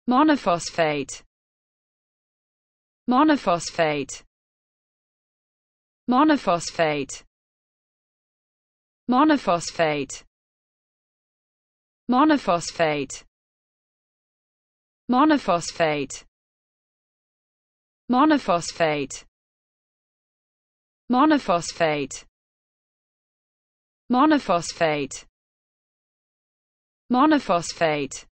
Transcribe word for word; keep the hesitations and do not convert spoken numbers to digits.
monophosphate, monophosphate, monophosphate, monophosphate, monophosphate, monophosphate, monophosphate, monophosphate, monophosphate, monophosphate,